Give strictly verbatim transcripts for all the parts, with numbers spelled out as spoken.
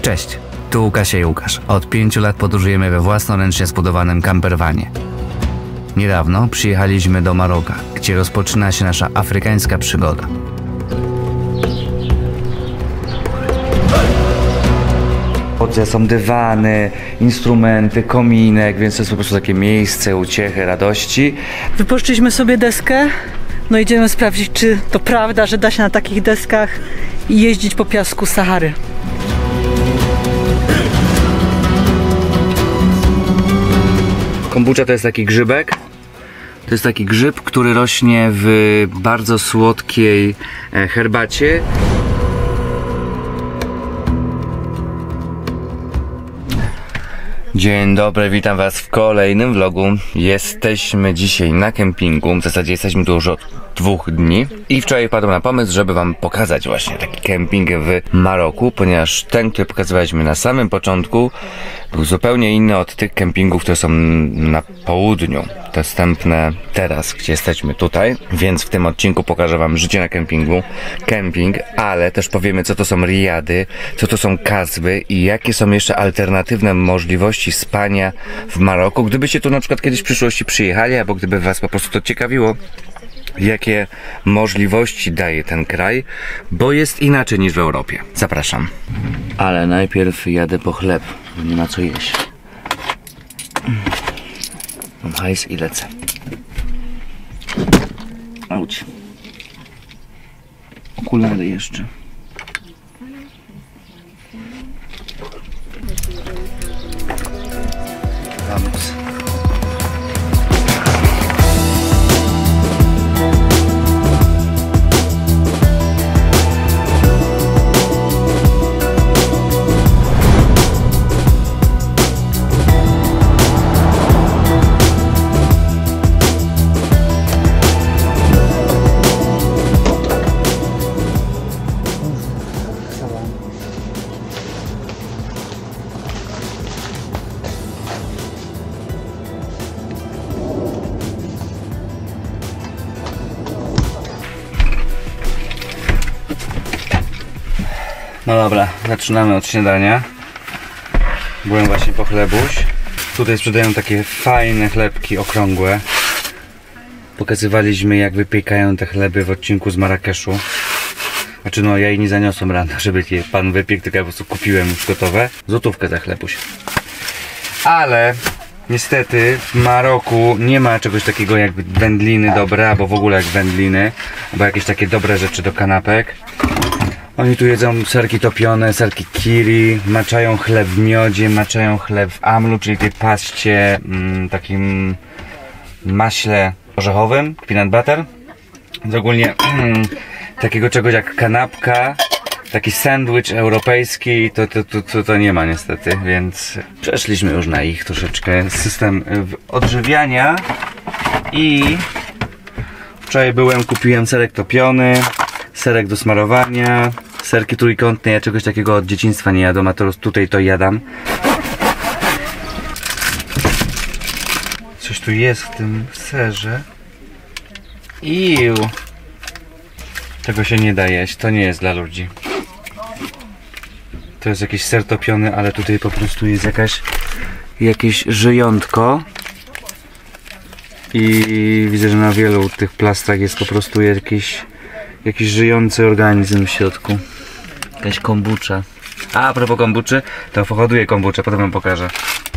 Cześć, tu Łukasz i Łukasz. Od pięciu lat podróżujemy we własnoręcznie zbudowanym campervanie. Niedawno przyjechaliśmy do Maroka, gdzie rozpoczyna się nasza afrykańska przygoda. Są dywany, instrumenty, kominek, więc to jest po prostu takie miejsce uciechy, radości. Wypożyczyliśmy sobie deskę, no idziemy sprawdzić, czy to prawda, że da się na takich deskach jeździć po piasku Sahary. Kombucha to jest taki grzybek. To jest taki grzyb, który rośnie w bardzo słodkiej herbacie. Dzień dobry, witam was w kolejnym vlogu. Jesteśmy dzisiaj na kempingu, w zasadzie jesteśmy tu już od dwóch dni i wczoraj wpadłem na pomysł, żeby wam pokazać właśnie taki kemping w Maroku, ponieważ ten, który pokazywaliśmy na samym początku, był zupełnie inny od tych kempingów, które są na południu, dostępne teraz, gdzie jesteśmy tutaj, więc w tym odcinku pokażę wam życie na kempingu, kemping, ale też powiemy, co to są riady, co to są kasby i jakie są jeszcze alternatywne możliwości spania w Maroku, gdybyście tu na przykład kiedyś w przyszłości przyjechali, albo gdyby was po prostu to ciekawiło, jakie możliwości daje ten kraj, bo jest inaczej niż w Europie. Zapraszam. Ale najpierw jadę po chleb, bo nie ma co jeść. Mam hajs i lecę. Auć. Okulary jeszcze. Vamos. No dobra, zaczynamy od śniadania. Byłem właśnie po chlebuś. Tutaj sprzedają takie fajne chlebki okrągłe. Pokazywaliśmy, jak wypiekają te chleby w odcinku z Marrakeszu. Znaczy no, ja jej nie zaniosłem rano, żeby je pan wypiekł, tylko ja po prostu kupiłem już gotowe. Złotówkę za chlebuś. Ale niestety w Maroku nie ma czegoś takiego jak wędliny dobre, albo w ogóle jak wędliny, albo jakieś takie dobre rzeczy do kanapek. Oni tu jedzą serki topione, serki kiri, maczają chleb w miodzie, maczają chleb w amlu, czyli tej paście, mm, takim maśle orzechowym, peanut butter. Więc ogólnie mm, takiego czegoś jak kanapka, taki sandwich europejski, to, to, to, to, to nie ma niestety, więc przeszliśmy już na ich troszeczkę system odżywiania i wczoraj byłem, kupiłem serek topiony, serek do smarowania, serki trójkątne, ja czegoś takiego od dzieciństwa nie jadam, a teraz tutaj to jadam. Coś tu jest w tym serze. Iu. Tego się nie da jeść, to nie jest dla ludzi. To jest jakiś ser topiony, ale tutaj po prostu jest jakaś, jakieś żyjątko. I widzę, że na wielu tych plastrach jest po prostu jakiś Jakiś żyjący organizm w środku. Jakaś kombucha. A, a propos kombuczy, to pochoduję kombuczę, potem wam pokażę.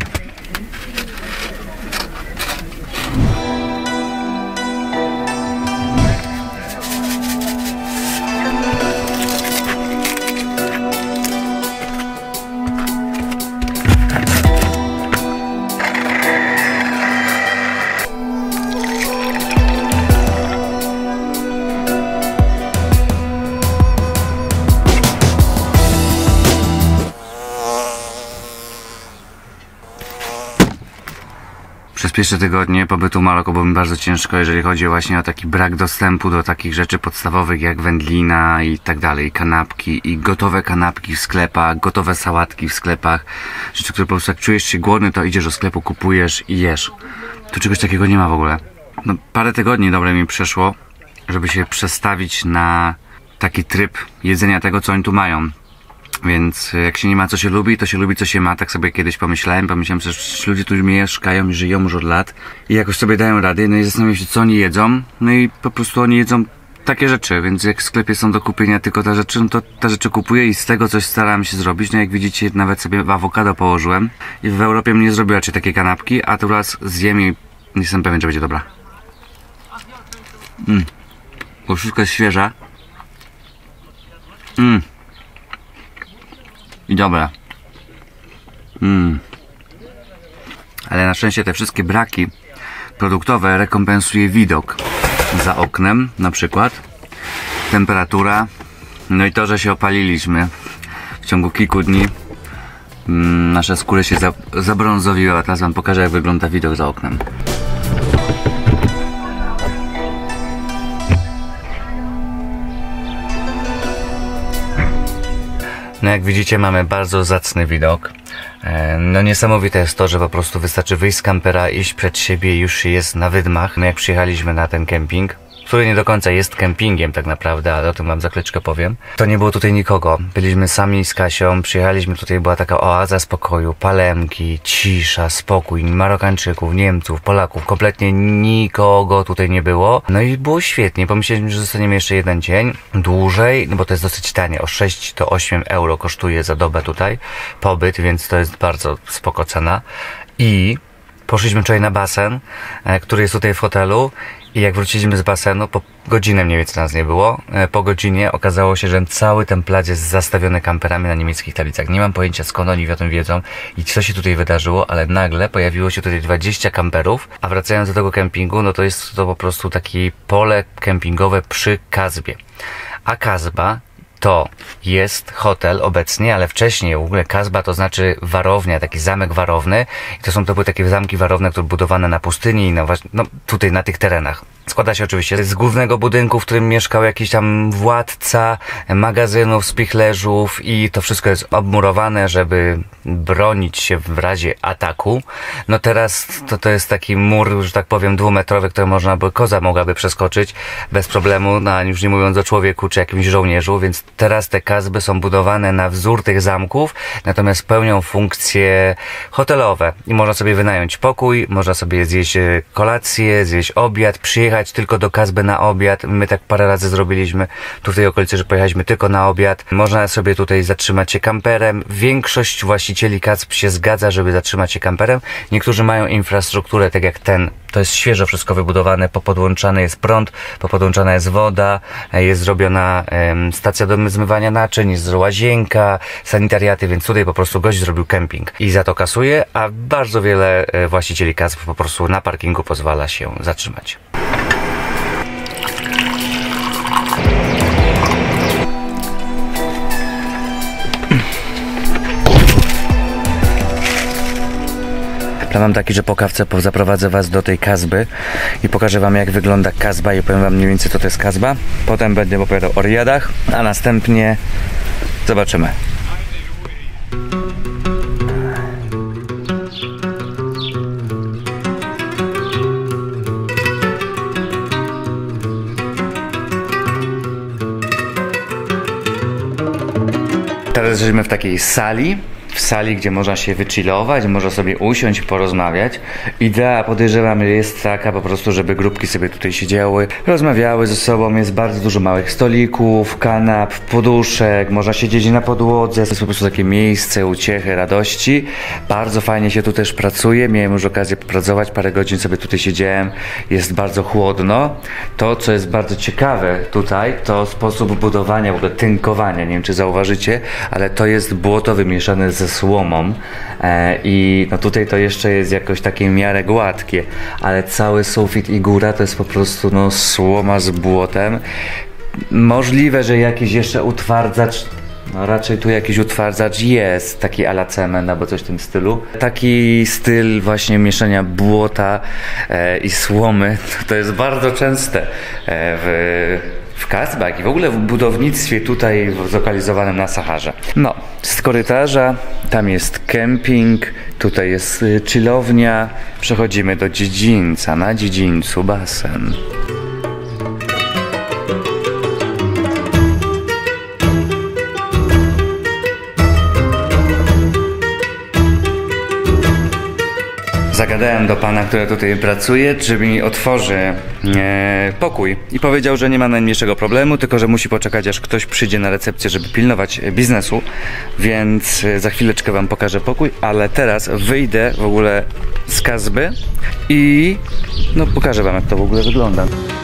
Przez pierwsze tygodnie pobytu w Maroku było mi bardzo ciężko, jeżeli chodzi właśnie o taki brak dostępu do takich rzeczy podstawowych jak wędlina i tak dalej, kanapki i gotowe kanapki w sklepach, gotowe sałatki w sklepach, rzeczy, które po prostu jak czujesz się głodny, to idziesz do sklepu, kupujesz i jesz. Tu czegoś takiego nie ma w ogóle. No, parę tygodni dobre mi przeszło, żeby się przestawić na taki tryb jedzenia tego, co oni tu mają. Więc jak się nie ma co się lubi, to się lubi co się ma. Tak sobie kiedyś pomyślałem. Pomyślałem, że ludzie tu mieszkają i żyją już od lat i jakoś sobie dają rady. No i zastanawiam się, co oni jedzą. No i po prostu oni jedzą takie rzeczy, więc jak w sklepie są do kupienia tylko te rzeczy, no to te rzeczy kupuję i z tego coś starałem się zrobić. No jak widzicie, nawet sobie awokado położyłem i w Europie mnie zrobiły raczej takie kanapki, a teraz zjem i nie jestem pewien, że będzie dobra. Mmm. Bo wszystko jest świeże. Mmm. I dobra. Mmm. Ale na szczęście te wszystkie braki produktowe rekompensuje widok za oknem, na przykład temperatura, no i to, że się opaliliśmy w ciągu kilku dni. Mm, nasze skóry się za, zabrązowiły, a teraz wam pokażę, jak wygląda widok za oknem. No jak widzicie, mamy bardzo zacny widok. No niesamowite jest to, że po prostu wystarczy wyjść z kampera, iść przed siebie i już się jest na wydmach. No jak przyjechaliśmy na ten kemping, który nie do końca jest kempingiem tak naprawdę, ale o tym wam za chwileczkę powiem, to nie było tutaj nikogo. Byliśmy sami z Kasią, przyjechaliśmy tutaj, była taka oaza spokoju, palemki, cisza, spokój, Marokańczyków, Niemców, Polaków, kompletnie nikogo tutaj nie było. No i było świetnie, pomyśleliśmy, że zostaniemy jeszcze jeden dzień dłużej, no bo to jest dosyć tanie, o sześć do ośmiu euro kosztuje za dobę tutaj pobyt, więc to jest bardzo spoko cena. I poszliśmy wczoraj na basen, który jest tutaj w hotelu. I jak wróciliśmy z basenu, po godzinę mniej więcej nas nie było, po godzinie okazało się, że cały ten plac jest zastawiony kamperami na niemieckich tablicach. Nie mam pojęcia, skąd oni o tym wiedzą i co się tutaj wydarzyło, ale nagle pojawiło się tutaj dwadzieścia kamperów, a wracając do tego kempingu, no to jest to po prostu takie pole kempingowe przy Kasbie. A Kasba to jest hotel obecnie, ale wcześniej w ogóle Kasba to znaczy warownia, taki zamek warowny. I to są to były takie zamki warowne, które budowane na pustyni i no, no, tutaj na tych terenach. Składa się oczywiście z głównego budynku, w którym mieszkał jakiś tam władca magazynów, spichlerzów i to wszystko jest obmurowane, żeby bronić się w razie ataku. No teraz to, to jest taki mur, że tak powiem, dwumetrowy, który można by, koza mogłaby przeskoczyć bez problemu, no, już nie mówiąc o człowieku czy jakimś żołnierzu, więc teraz te kasby są budowane na wzór tych zamków, natomiast pełnią funkcje hotelowe i można sobie wynająć pokój, można sobie zjeść kolację, zjeść obiad, przyjechać tylko do Kasby na obiad. My tak parę razy zrobiliśmy tu w tej okolicy, że pojechaliśmy tylko na obiad. Można sobie tutaj zatrzymać się kamperem. Większość właścicieli Kasb się zgadza, żeby zatrzymać się kamperem. Niektórzy mają infrastrukturę, tak jak ten. To jest świeżo wszystko wybudowane, popodłączany jest prąd, popodłączana jest woda, jest zrobiona um, stacja do zmywania naczyń, jest łazienka, sanitariaty, więc tutaj po prostu gość zrobił kemping i za to kasuje, a bardzo wiele właścicieli Kasb po prostu na parkingu pozwala się zatrzymać. Plan mam taki, że po kawce zaprowadzę was do tej Kasby i pokażę wam, jak wygląda Kasba i powiem wam mniej więcej, co to jest Kasba. Potem będę opowiadał o Riadach, a następnie zobaczymy. Teraz jesteśmy w takiej sali. W sali, gdzie można się wychillować, można sobie usiąść i porozmawiać. Idea, podejrzewam, jest taka po prostu, żeby grupki sobie tutaj siedziały, rozmawiały ze sobą. Jest bardzo dużo małych stolików, kanap, poduszek, można siedzieć na podłodze. To jest po prostu takie miejsce uciechy, radości. Bardzo fajnie się tu też pracuje. Miałem już okazję popracować, parę godzin sobie tutaj siedziałem. Jest bardzo chłodno. To, co jest bardzo ciekawe tutaj, to sposób budowania, w ogóle tynkowania. Nie wiem, czy zauważycie, ale to jest błoto wymieszane ze słomą e, i no tutaj to jeszcze jest jakoś takie w miarę gładkie, ale cały sufit i góra to jest po prostu no słoma z błotem. Możliwe, że jakiś jeszcze utwardzacz, no raczej tu jakiś utwardzacz jest, taki a la cement albo coś w tym stylu. Taki styl właśnie mieszania błota e, i słomy to, to jest bardzo częste e, w w Kasbach i w ogóle w budownictwie tutaj zlokalizowanym na Saharze. No, z korytarza tam jest kemping, tutaj jest chillownia, przechodzimy do dziedzińca, na dziedzińcu basen. Zagadałem do pana, który tutaj pracuje, czy mi otworzy e, pokój i powiedział, że nie ma najmniejszego problemu, tylko że musi poczekać, aż ktoś przyjdzie na recepcję, żeby pilnować biznesu, więc za chwileczkę wam pokażę pokój, ale teraz wyjdę w ogóle z Kazby i no pokażę wam, jak to w ogóle wygląda.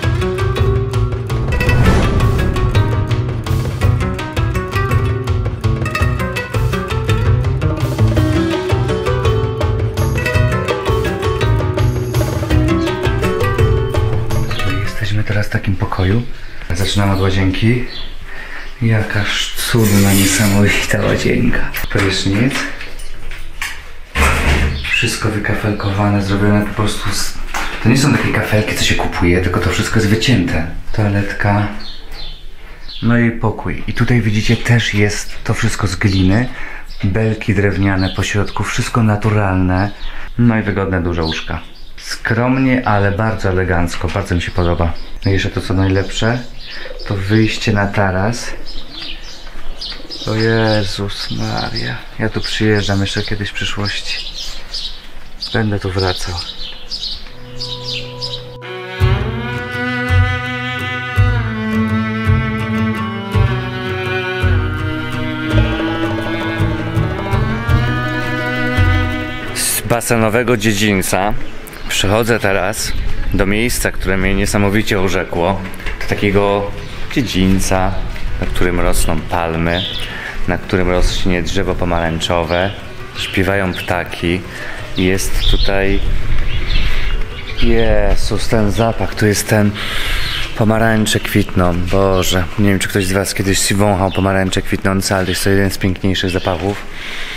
Teraz w takim pokoju. Zaczynam od łazienki. Jakaż cudna, niesamowita łazienka. Prysznic. Wszystko wykafelkowane, zrobione po prostu z... To nie są takie kafelki, co się kupuje, tylko to wszystko jest wycięte. Toaletka. No i pokój. I tutaj widzicie, też jest to wszystko z gliny. Belki drewniane po środku, wszystko naturalne. No i wygodne, duże łóżka. Skromnie, ale bardzo elegancko, bardzo mi się podoba. No i jeszcze to, co najlepsze, to wyjście na taras. O Jezus Maria, ja tu przyjeżdżam jeszcze kiedyś w przyszłości. Będę tu wracał. Z basenowego dziedzińca przechodzę teraz do miejsca, które mnie niesamowicie urzekło. Do takiego dziedzińca, na którym rosną palmy, na którym rośnie drzewo pomarańczowe, śpiewają ptaki. Jest tutaj... Jezus, ten zapach, tu jest ten... Pomarańcze kwitną, Boże. Nie wiem, czy ktoś z was kiedyś wąchał pomarańcze kwitnące, ale jest to jeden z piękniejszych zapachów.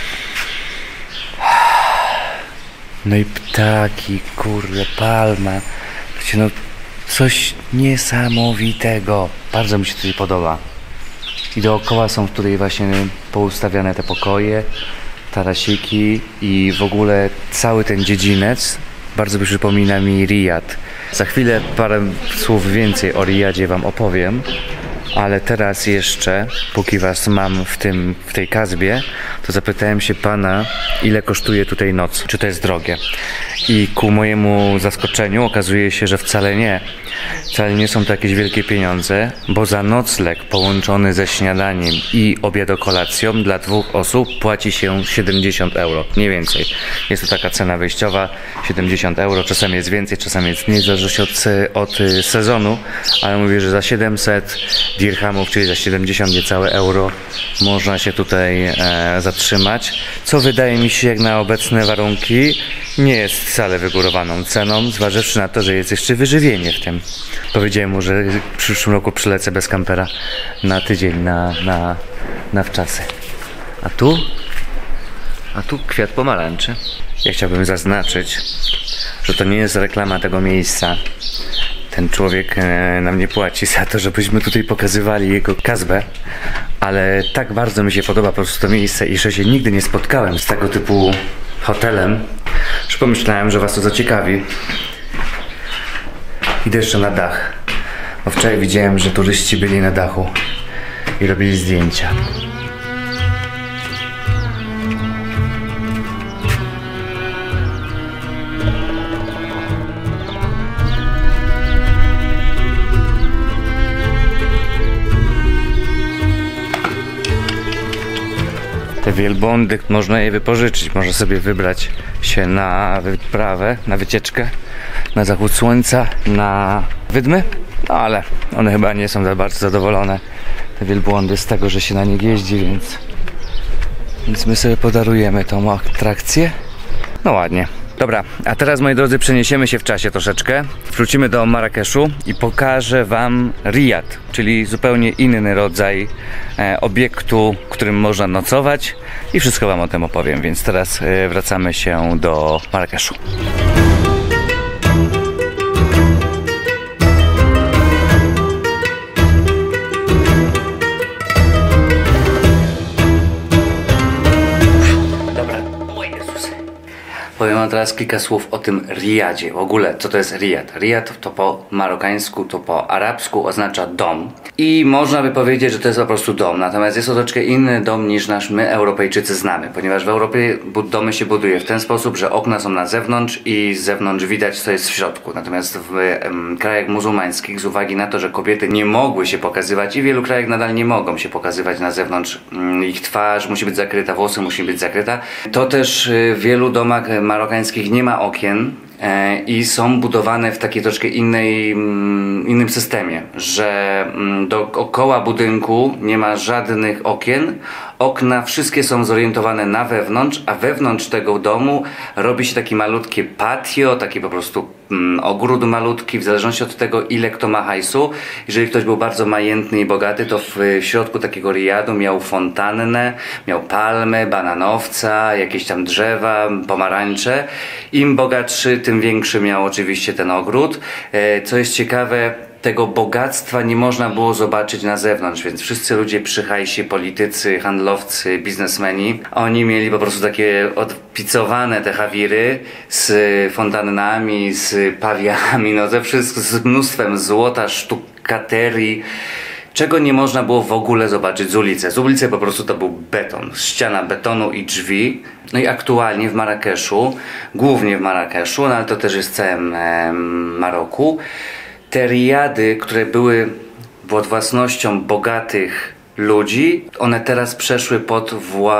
No i ptaki, kurde, palma. Wiecie, no coś niesamowitego. Bardzo mi się tutaj podoba. I dookoła są tutaj właśnie poustawiane te pokoje, tarasiki i w ogóle cały ten dziedziniec bardzo przypomina mi Rijad. Za chwilę parę słów więcej o Rijadzie wam opowiem, ale teraz jeszcze, póki was mam w tym, w tej Kazbie, to zapytałem się pana, ile kosztuje tutaj noc, czy to jest drogie. I ku mojemu zaskoczeniu okazuje się, że wcale nie. Wcale nie są to jakieś wielkie pieniądze, bo za nocleg połączony ze śniadaniem i obiadokolacją dla dwóch osób płaci się siedemdziesiąt euro, nie więcej. Jest to taka cena wyjściowa, siedemdziesiąt euro, czasami jest więcej, czasami jest mniej, zależy się od, od sezonu, ale mówię, że za siedemset dirhamów, czyli za siedemdziesiąt niecałe euro, można się tutaj e, zatrzymać, co wydaje mi się, jak na obecne warunki, nie jest wcale wygórowaną ceną, zważywszy na to, że jest jeszcze wyżywienie w tym. Powiedziałem mu, że w przyszłym roku przylecę bez kampera na tydzień, na, na, na wczasy. A tu? A tu kwiat pomarańczy. Ja chciałbym zaznaczyć, że to nie jest reklama tego miejsca. Ten człowiek e, nam nie płaci za to, żebyśmy tutaj pokazywali jego Kazbę, ale tak bardzo mi się podoba po prostu to miejsce i że się nigdy nie spotkałem z tego typu hotelem, że pomyślałem, że was to zaciekawi. Idę jeszcze na dach, bo wczoraj widziałem, że turyści byli na dachu i robili zdjęcia. Te wielbłądy można je wypożyczyć, można sobie wybrać się na wyprawę, na wycieczkę, na zachód słońca, na wydmy, no ale one chyba nie są za bardzo zadowolone, te wielbłądy, z tego, że się na nich jeździ, więc, więc my sobie podarujemy tą atrakcję. No ładnie. Dobra, a teraz, moi drodzy, przeniesiemy się w czasie troszeczkę. Wrócimy do Marrakeszu i pokażę wam Rijad, czyli zupełnie inny rodzaj e, obiektu, w którym można nocować i wszystko wam o tym opowiem, więc teraz e, wracamy się do Marrakeszu. Powiem wam teraz kilka słów o tym riadzie. W ogóle, co to jest riad? Riad to po marokańsku, to po arabsku oznacza dom. I można by powiedzieć, że to jest po prostu dom. Natomiast jest to troszeczkę inny dom niż nasz my, Europejczycy, znamy. Ponieważ w Europie domy się buduje w ten sposób, że okna są na zewnątrz i z zewnątrz widać, co jest w środku. Natomiast w em, krajach muzułmańskich, z uwagi na to, że kobiety nie mogły się pokazywać i w wielu krajach nadal nie mogą się pokazywać na zewnątrz, ich twarz musi być zakryta, włosy musi być zakryta, to też w wielu domach marokańskich nie ma okien e, i są budowane w takiej troszkę innej, mm, innym systemie, że mm, dookoła budynku nie ma żadnych okien. Okna wszystkie są zorientowane na wewnątrz, a wewnątrz tego domu robi się takie malutkie patio, taki po prostu mm, ogród malutki, w zależności od tego, ile kto ma hajsu. Jeżeli ktoś był bardzo majętny i bogaty, to w, w środku takiego riadu miał fontannę, miał palmy, bananowca, jakieś tam drzewa, pomarańcze. Im bogatszy, tym większy miał oczywiście ten ogród. E, co jest ciekawe, tego bogactwa nie można było zobaczyć na zewnątrz, więc wszyscy ludzie przy hajsie, politycy, handlowcy, biznesmeni, oni mieli po prostu takie odpicowane te hawiry z fontannami, z pawiami, no ze wszystkim, z mnóstwem złota, sztukaterii, czego nie można było w ogóle zobaczyć z ulicy. Z ulicy po prostu to był beton, ściana betonu i drzwi. No i aktualnie w Marrakeszu, głównie w Marrakeszu, no ale to też jest w całym e, Maroku, te riady, które były pod własnością bogatych ludzi, one teraz przeszły pod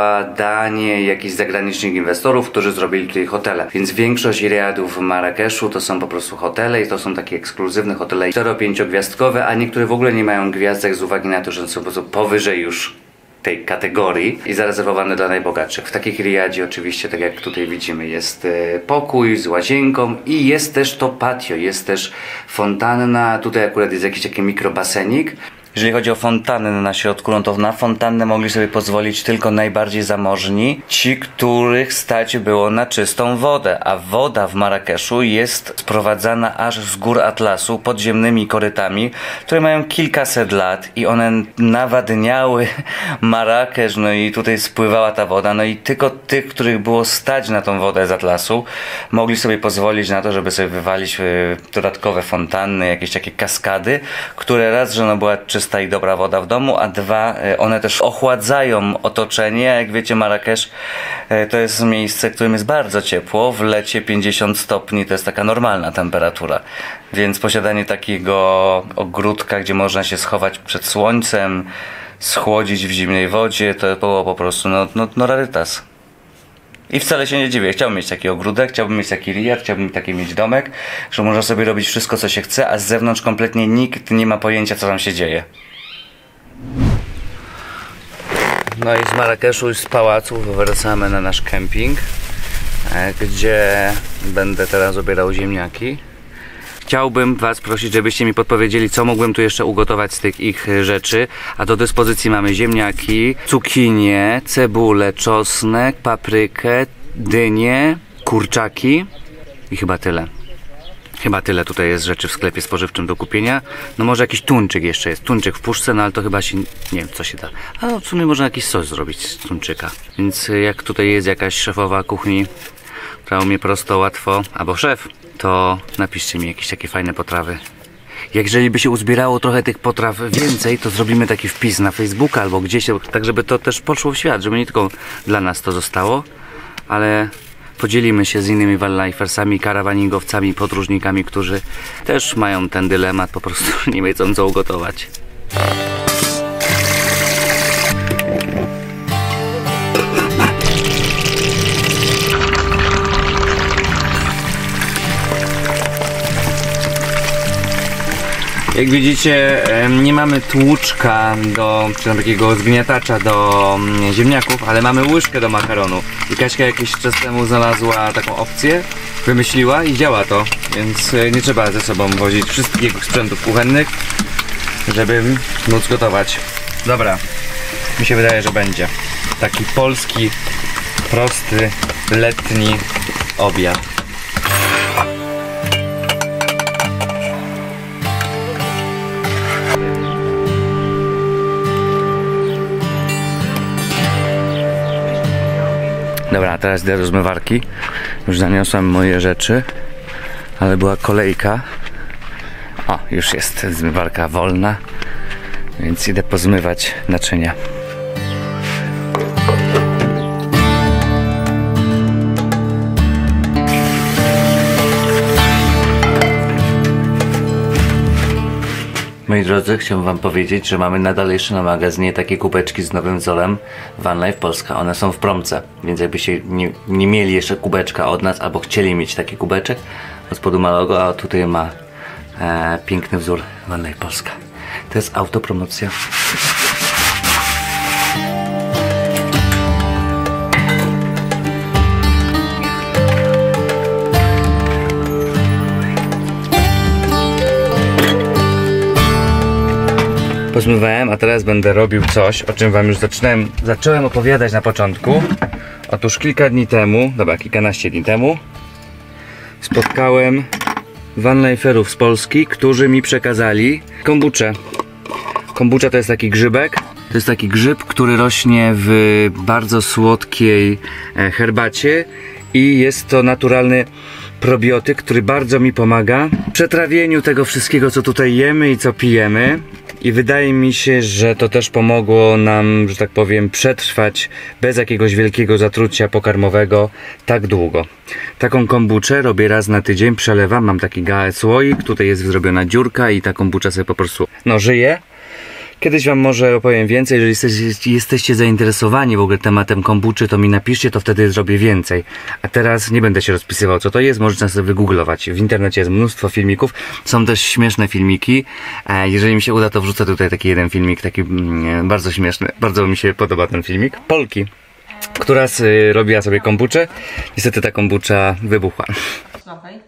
władanie jakichś zagranicznych inwestorów, którzy zrobili tutaj hotele. Więc większość riadów w Marrakeszu to są po prostu hotele i to są takie ekskluzywne hotele cztero-pięciogwiazdkowe, a niektóre w ogóle nie mają gwiazdek z uwagi na to, że są po prostu powyżej już tej kategorii i zarezerwowane dla najbogatszych. W takich riadzie oczywiście, tak jak tutaj widzimy, jest pokój z łazienką i jest też to patio, jest też fontanna, tutaj akurat jest jakiś taki mikrobasenik. Jeżeli chodzi o fontannę na środku, no to na fontannę mogli sobie pozwolić tylko najbardziej zamożni, ci, których stać było na czystą wodę, a woda w Marrakeszu jest sprowadzana aż z gór Atlasu podziemnymi korytami, które mają kilkaset lat i one nawadniały Marrakesz, no i tutaj spływała ta woda, no i tylko tych, których było stać na tą wodę z Atlasu, mogli sobie pozwolić na to, żeby sobie wywalić dodatkowe fontanny, jakieś takie kaskady, które raz, że no była czysta i dobra woda w domu, a dwa, one też ochładzają otoczenie. Jak wiecie, Marrakesz to jest miejsce, w którym jest bardzo ciepło. W lecie pięćdziesiąt stopni to jest taka normalna temperatura. Więc posiadanie takiego ogródka, gdzie można się schować przed słońcem, schłodzić w zimnej wodzie, to było po prostu no, no, no rarytas. I wcale się nie dziwię. Chciałbym mieć taki ogródek, chciałbym mieć taki riad, chciałbym taki mieć domek, że można sobie robić wszystko, co się chce, a z zewnątrz kompletnie nikt nie ma pojęcia, co tam się dzieje. No i z Marrakeszu, z pałaców wracamy na nasz kemping, gdzie będę teraz obierał ziemniaki. Chciałbym was prosić, żebyście mi podpowiedzieli, co mógłbym tu jeszcze ugotować z tych ich rzeczy. A do dyspozycji mamy ziemniaki, cukinię, cebulę, czosnek, paprykę, dynię, kurczaki i chyba tyle. Chyba tyle tutaj jest rzeczy w sklepie spożywczym do kupienia. No może jakiś tuńczyk jeszcze jest. Tuńczyk w puszce, no ale to chyba się... nie wiem, co się da. A w sumie można jakiś sos zrobić z tuńczyka. Więc jak tutaj jest jakaś szefowa kuchni, która umie prosto, łatwo, albo szef, to napiszcie mi jakieś takie fajne potrawy. Jeżeli by się uzbierało trochę tych potraw więcej, to zrobimy taki wpis na Facebooka albo gdzieś, tak żeby to też poszło w świat, żeby nie tylko dla nas to zostało, ale podzielimy się z innymi wildlifersami, karawaningowcami, podróżnikami, którzy też mają ten dylemat, po prostu nie wiedzą, co ugotować. Jak widzicie, nie mamy tłuczka do, czy tam takiego zgniatacza do ziemniaków, ale mamy łyżkę do makaronu. I Kaśka jakiś czas temu znalazła taką opcję, wymyśliła i działa to, więc nie trzeba ze sobą wozić wszystkich sprzętów kuchennych, żeby móc gotować. Dobra, mi się wydaje, że będzie taki polski, prosty, letni obiad. Dobra, teraz idę do zmywarki. Już zaniosłem moje rzeczy, ale była kolejka. O, już jest zmywarka wolna, więc idę pozmywać naczynia. Moi drodzy, chciałbym wam powiedzieć, że mamy nadal jeszcze na magazynie takie kubeczki z nowym zolem Van Life Polska. One są w promce, więc jakbyście nie, nie mieli jeszcze kubeczka od nas, albo chcieli mieć taki kubeczek, od spodu ma logo, a tutaj ma e, piękny wzór Van Life Polska. To jest autopromocja. Pozmywałem, a teraz będę robił coś, o czym wam już zaczynałem, zacząłem opowiadać na początku. Otóż kilka dni temu, dobra, kilkanaście dni temu spotkałem vanliferów z Polski, którzy mi przekazali kombuczę. Kombucza to jest taki grzybek. To jest taki grzyb, który rośnie w bardzo słodkiej herbacie i jest to naturalny probiotyk, który bardzo mi pomaga w przetrawieniu tego wszystkiego, co tutaj jemy i co pijemy. I wydaje mi się, że to też pomogło nam, że tak powiem, przetrwać bez jakiegoś wielkiego zatrucia pokarmowego tak długo. Taką kombuczę robię raz na tydzień, przelewam, mam taki słoik, tutaj jest zrobiona dziurka i ta kombucza sobie po prostu, no, żyje. Kiedyś wam może opowiem więcej, jeżeli jesteście, jesteście zainteresowani w ogóle tematem kombuczy, to mi napiszcie, to wtedy zrobię więcej. A teraz nie będę się rozpisywał, co to jest, możecie sobie wygooglować. W internecie jest mnóstwo filmików, są też śmieszne filmiki. Jeżeli mi się uda, to wrzucę tutaj taki jeden filmik, taki mm, bardzo śmieszny, bardzo mi się podoba ten filmik. Polki, która y, robiła sobie kombuczę, niestety ta kombucza wybuchła. Słuchaj.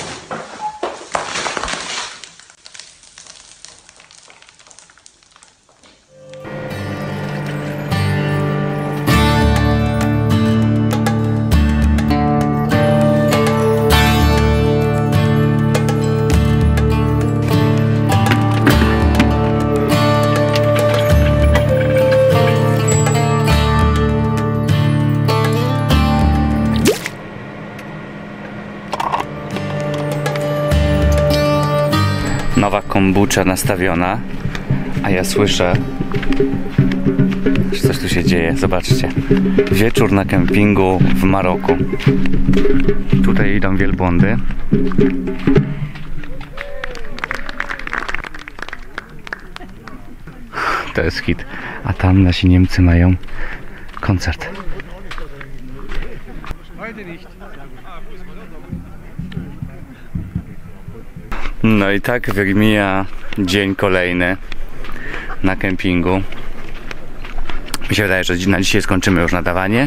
Nowa kombucza nastawiona, a ja słyszę, że coś tu się dzieje. Zobaczcie. Wieczór na kempingu w Maroku. Tutaj idą wielbłądy. To jest hit. A tam nasi Niemcy mają koncert. No i tak mija dzień kolejny na kempingu. Mi się wydaje, że na dzisiaj skończymy już nadawanie.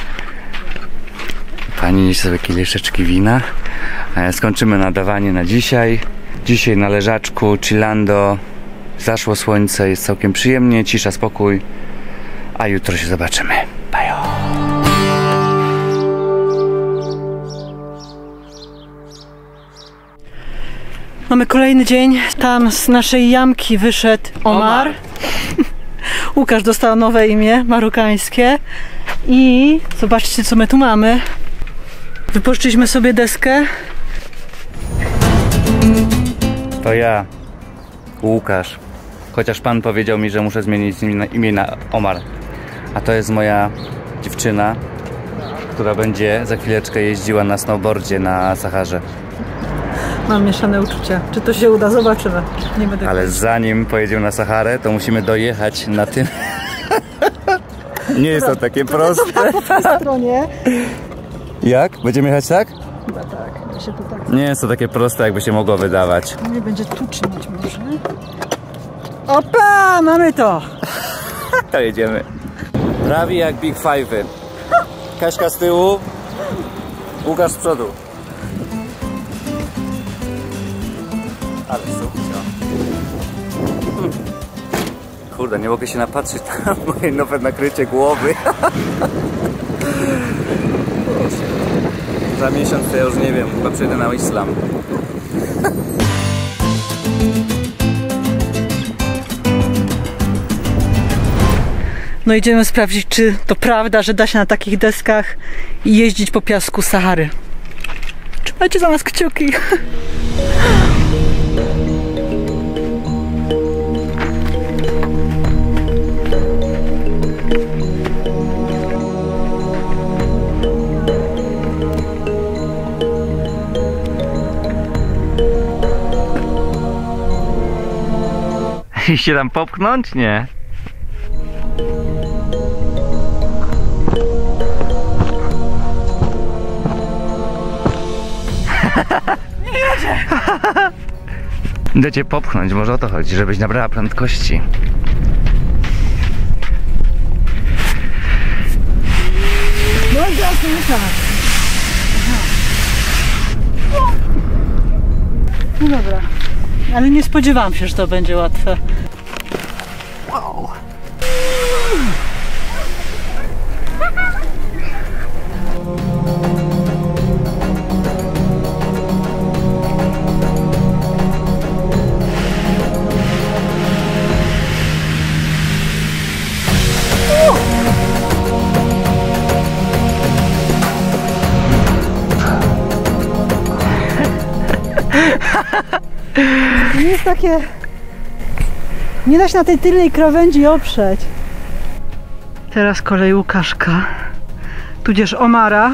Pani niesie sobie kieliszeczki wina. Skończymy nadawanie na dzisiaj. Dzisiaj na leżaczku, chillando. Zaszło słońce, jest całkiem przyjemnie, cisza, spokój. A jutro się zobaczymy. Bajo! Mamy kolejny dzień. Tam z naszej jamki wyszedł Omar. Omar. Łukasz dostał nowe imię, marokańskie. I zobaczcie, co my tu mamy. Wypożyczyliśmy sobie deskę. To ja, Łukasz. Chociaż pan powiedział mi, że muszę zmienić imię na Omar. A to jest moja dziewczyna, która będzie za chwileczkę jeździła na snowboardzie na Saharze. Mam mieszane uczucia. Czy to się uda? Zobaczymy. Nie będę. Ale zanim pojedziemy na Saharę, to musimy dojechać na tym. Nie jest to takie proste. Po tej stronie. Jak? Będziemy jechać tak? Chyba tak. Się to tak... Nie jest to takie proste, jakby się mogło wydawać. Nie będzie tu trzymać może. Opa! Mamy to! To jedziemy. Prawie jak Big Five'y. Kaśka z tyłu, Łukasz z przodu. Ale super. Kurde, nie mogę się napatrzeć na moje nowe nakrycie głowy. Za miesiąc to ja już nie wiem, chyba przejdę na islam. No idziemy sprawdzić, czy to prawda, że da się na takich deskach jeździć po piasku Sahary. Trzymajcie za nas kciuki. I się tam popchnąć? Nie. Nie jedzie! Da cię popchnąć, może o to chodzi, żebyś nabrała prędkości. No i teraz to nie tak. No dobra. Ale nie spodziewałam się, że to będzie łatwe. Wow. To jest takie... Nie da się na tej tylnej krawędzi oprzeć. Teraz kolej Łukaszka, tudzież Omara.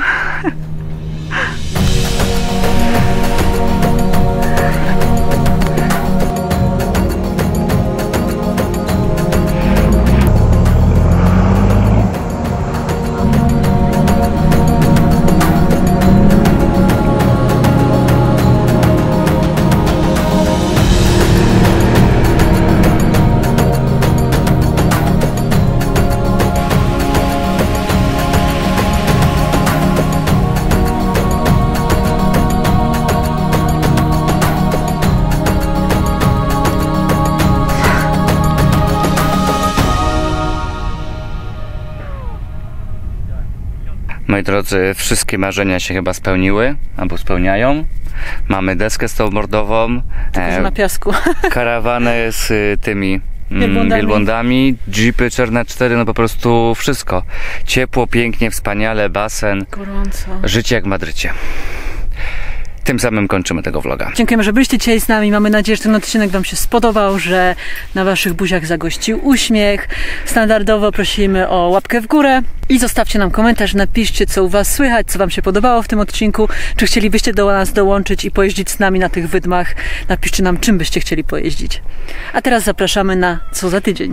Moi drodzy, wszystkie marzenia się chyba spełniły, albo spełniają. Mamy deskę snowboardową, Tylko, że na piasku. karawanę z y, tymi mm, Wielbłądami. wielbłądami, jeepy czarne cztery, no po prostu wszystko. Ciepło, pięknie, wspaniale, basen, Gorąco. życie jak w Madrycie. Tym samym kończymy tego vloga. Dziękujemy, że byliście dzisiaj z nami. Mamy nadzieję, że ten odcinek Wam się spodobał, że na Waszych buziach zagościł uśmiech. Standardowo prosimy o łapkę w górę i zostawcie nam komentarz, napiszcie, co u Was słychać, co Wam się podobało w tym odcinku, czy chcielibyście do nas dołączyć i pojeździć z nami na tych wydmach. Napiszcie nam, czym byście chcieli pojeździć. A teraz zapraszamy na co za tydzień.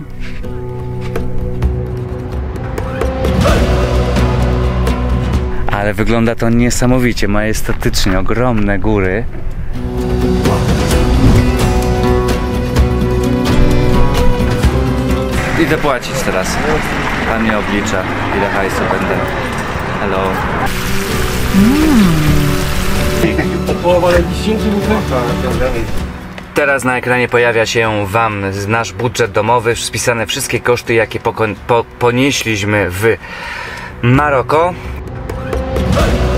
Ale wygląda to niesamowicie, majestatycznie, ogromne góry. Idę płacić teraz. Pan mnie oblicza, ile hajsu będę. Hello. Teraz na ekranie pojawia się Wam nasz budżet domowy, spisane wszystkie koszty, jakie po, po, ponieśliśmy w Maroko.